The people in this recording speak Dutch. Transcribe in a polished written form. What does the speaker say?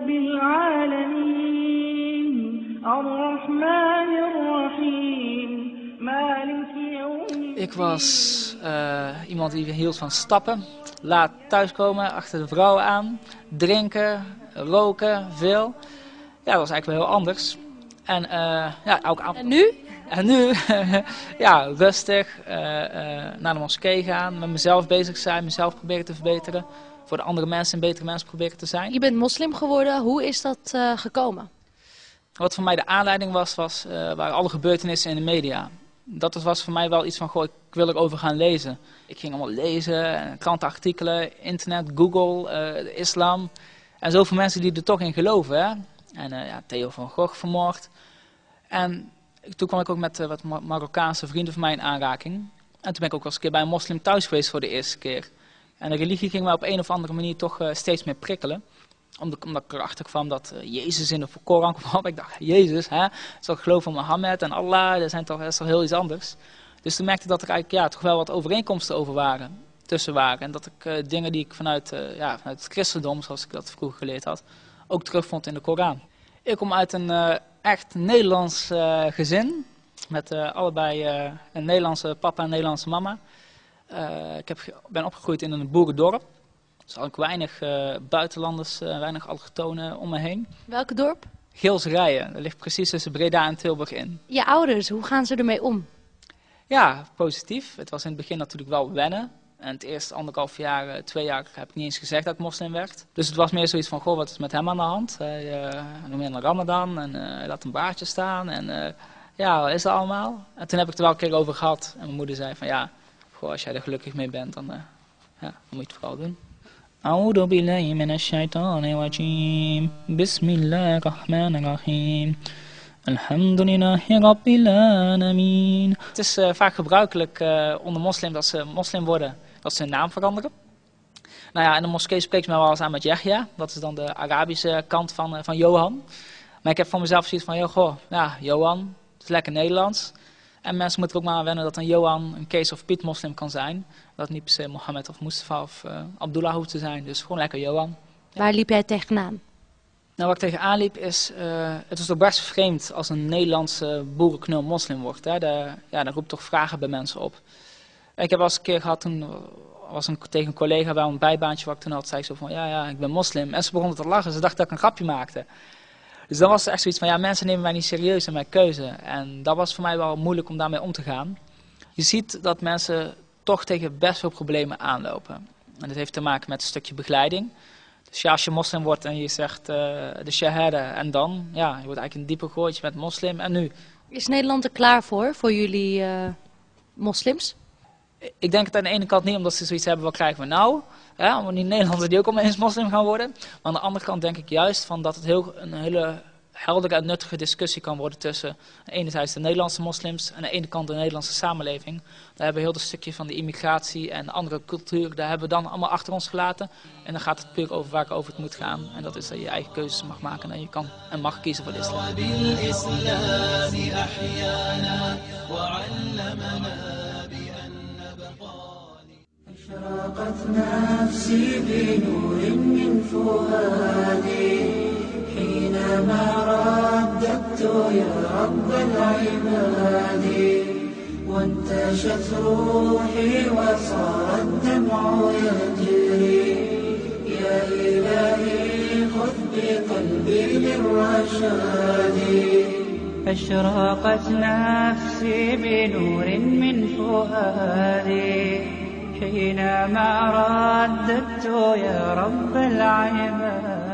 رب العالمين الرحمن الرحيم مالك يوم. Ik was iemand die hield van stappen, laat thuiskomen, achter de vrouw aan, drinken, roken, veel. Ja, dat was eigenlijk wel heel anders. En, ja, ook En nu? En nu, ja, rustig, naar de moskee gaan, met mezelf bezig zijn, mezelf proberen te verbeteren. Voor de andere mensen een betere mens proberen te zijn. Je bent moslim geworden, hoe is dat gekomen? Wat voor mij de aanleiding waren alle gebeurtenissen in de media. Dat was voor mij wel iets van, goh, ik wil erover gaan lezen. Ik ging allemaal lezen, krantenartikelen, internet, Google, de islam. En zoveel mensen die er toch in geloven. Hè? En ja, Theo van Gogh vermoord. En toen kwam ik ook met wat Marokkaanse vrienden van mij in aanraking. En toen ben ik ook wel eens een keer bij een moslim thuis geweest voor de eerste keer. En de religie ging mij op een of andere manier toch steeds meer prikkelen. Omdat ik erachter kwam dat Jezus in de Koran kwam. Ik dacht, Jezus, hè? Zal ik geloven in Mohammed en Allah, dat is toch heel iets anders. Dus toen merkte ik dat er eigenlijk toch wel wat overeenkomsten tussen waren. En dat ik dingen die ik vanuit het christendom, zoals ik dat vroeger geleerd had, ook terugvond in de Koran. Ik kom uit een echt Nederlands gezin. Met allebei een Nederlandse papa en een Nederlandse mama. Ik ben opgegroeid in een boerendorp. Dus ook weinig buitenlanders, weinig allochtonen om me heen. Welk dorp? Geelsrijen, dat ligt precies tussen Breda en Tilburg in. Je ouders, hoe gaan ze ermee om? Ja, positief. Het was in het begin natuurlijk wel wennen. En het eerste 1,5 jaar, 2 jaar heb ik niet eens gezegd dat ik moslim werd. Dus het was meer zoiets van, goh, wat is met hem aan de hand? Hij noemt in de Ramadan en hij laat een baardje staan. En ja, wat is dat allemaal? En toen heb ik het er wel een keer over gehad. En mijn moeder zei van, ja, goh, als jij er gelukkig mee bent, dan moet je het vooral doen. أعوذ بالله من الشيطان الرجيم بسم الله الرحمن الرحيم الحمد لله رب العالمين. Het is vaak gebruikelijk onder moslims als ze moslim worden, dat ze hun naam veranderen. Nou ja, in de moskee spreekt men wel eens aan met Yahya. Dat is dan de Arabische kant van Johan. Maar ik heb voor mezelf zoiets van, goh, ja, Johan, het is lekker Nederlands. En mensen moeten er ook maar aan wennen dat een Johan een Kees of Piet moslim kan zijn. Dat het niet per se Mohammed of Mustafa of Abdullah hoeft te zijn. Dus gewoon lekker Johan. Ja. Waar liep jij tegenaan? Nou, wat ik tegenaan liep is, het is toch best vreemd als een Nederlandse boerenknul moslim wordt. Hè? Dat roept toch vragen bij mensen op. Ik heb wel eens een keer gehad, toen was tegen een collega bij een bijbaantje wat ik toen had, zei ik zo van, ja, ik ben moslim. En ze begonnen te lachen, ze dachten dat ik een grapje maakte. Dus dan was het echt zoiets van, ja, mensen nemen mij niet serieus in mijn keuze. En dat was voor mij wel moeilijk om daarmee om te gaan. Je ziet dat mensen toch tegen best veel problemen aanlopen. En dat heeft te maken met een stukje begeleiding. Dus ja, als je moslim wordt en je zegt de shahada en dan, ja, je wordt eigenlijk een diepe gooitje met moslim en nu. Is Nederland er klaar voor jullie moslims? Ik denk het aan de ene kant niet, omdat ze zoiets hebben, wat krijgen we nou? Ja, want die Nederlanders die ook allemaal eens moslim gaan worden. Maar aan de andere kant denk ik juist van dat het een hele heldere en nuttige discussie kan worden tussen enerzijds de Nederlandse moslims en aan de ene kant de Nederlandse samenleving. Daar hebben we heel dat stukje van de immigratie en andere cultuur, daar hebben we dan allemaal achter ons gelaten. En dan gaat het puur over waar het over het moet gaan. En dat is dat je eigen keuzes mag maken en je kan en mag kiezen voor de islam. أشرقت نفسي بنور من فؤادي حينما رددت يا رب العباد وانتشت روحي وصار الدمع يجري يا إلهي خذ بقلبي للرشاد أشرقت نفسي بنور من فؤادي حينما رددت يا رب العباد